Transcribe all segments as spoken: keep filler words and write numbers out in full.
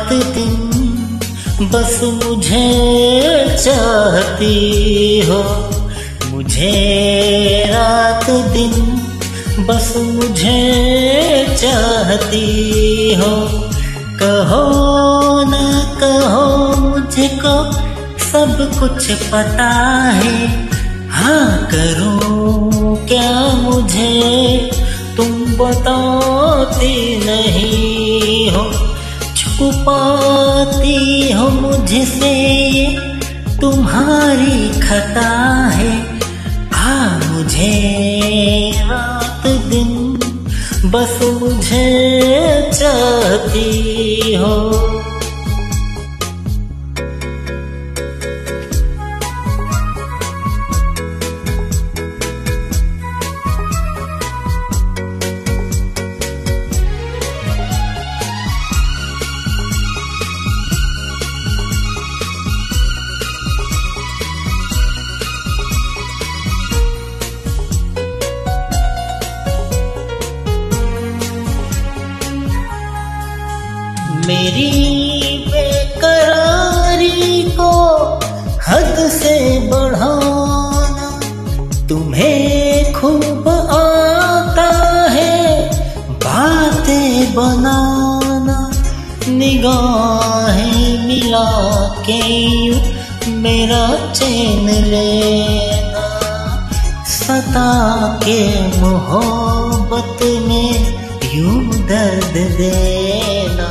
रात दिन बस मुझे चाहती हो, मुझे रात दिन बस मुझे चाहती हो। कहो न कहो मुझको सब कुछ पता है, हाँ करूं क्या मुझे तुम बताती नहीं हो। छुपाती हो मुझसे ये तुम्हारी खता है, हाँ मुझे रात दिन बस मुझे चाहती हो। मेरी बेकरारी को हद से बढ़ाना तुम्हें खूब आता है, बातें बनाना निगाहें मिला के यूं मेरा चैन लेना, सता के मोहब्बत में यूं दर्द देना।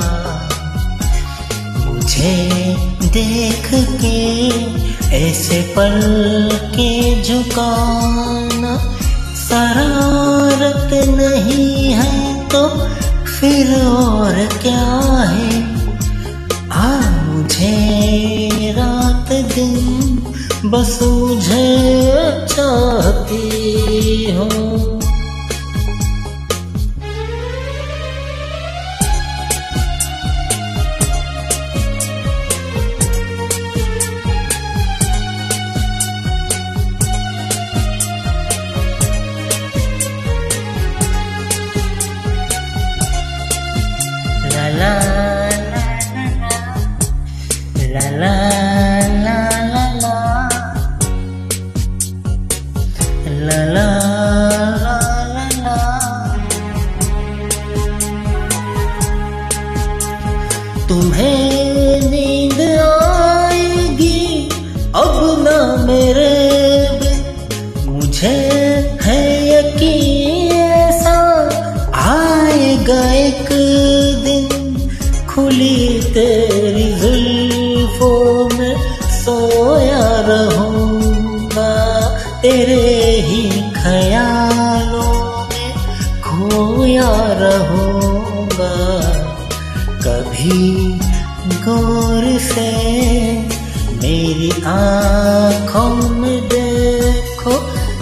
मुझे देख के ऐसे पल के झुकाना शरारत नहीं है तो फिर और क्या है। आ मुझे रात दिन बस मुझे चाहती हो। La la la la la la la la la la। तुम्हें नींद आएगी अब ना मेरे बिन, मुझे है यकीन ऐसा आएगा एक दिन। खुली तेरी जुल्फों में सोया रहूंगा, तेरे ही ख्यालों में खोया रहूंगा। कभी गौर से मेरी आँखों में देखो,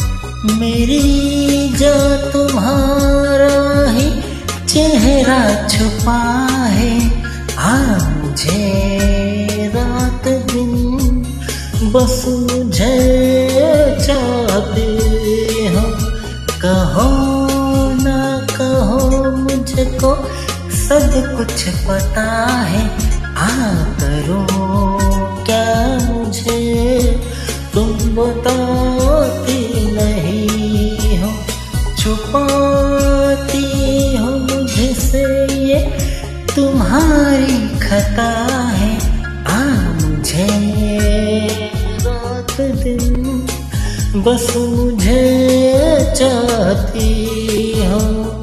मेरी जा तुम्हारा ही चेहरा छुपा है। हाँ मुझे रात दिन बस मुझे चाहते हो। कहो ना कहो मुझको सब कुछ पता है, हाँ करो क्या मुझे तुम बताती नहीं हो। छुपाती हो मुझसे ये तुम्हारी खता है, आ मुझे रात दिन बस मुझे चाहती हो।